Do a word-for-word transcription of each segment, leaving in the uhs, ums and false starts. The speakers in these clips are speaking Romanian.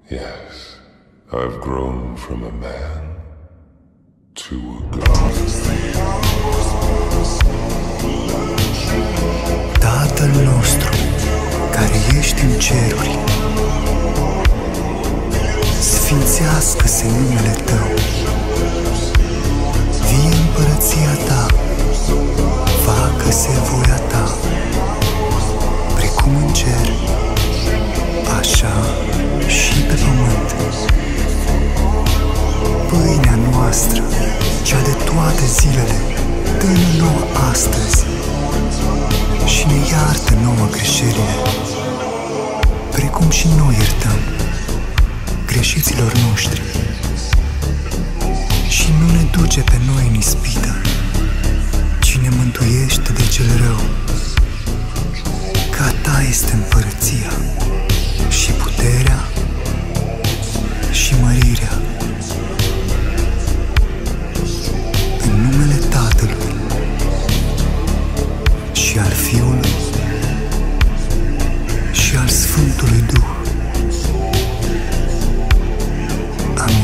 Yes, I've grown from a man to a god. Tatăl nostru, care ești în ceruri, sfințească-se numele Tău. Vie împărăția Ta, facă-se voia Ta, precum în cer, așa și pe pământ. Pâinea noastră, cea de toate zilele, dă-ne nouă astăzi și ne iartă nouă greșelile, precum și noi iertăm greșiților noștri. Și nu ne duce pe noi în ispită, ci ne mântuiește de cel rău. Că a Ta este împărăția și puterea și mărirea. În numele Tatălui și al Fiului și al Sfântului Duh. Amin.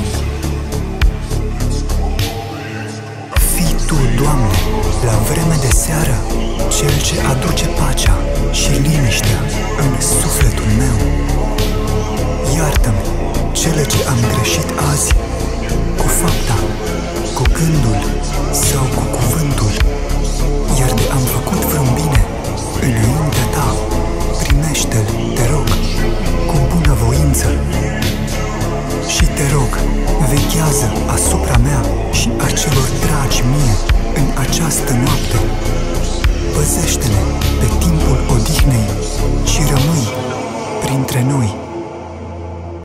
Fii Tu, Doamne, la vreme de seară, Cel ce aduce pacea și liniștea în sufletul meu. Iartă-mi cele ce am greșit azi, cu fapta, cu gândul sau cu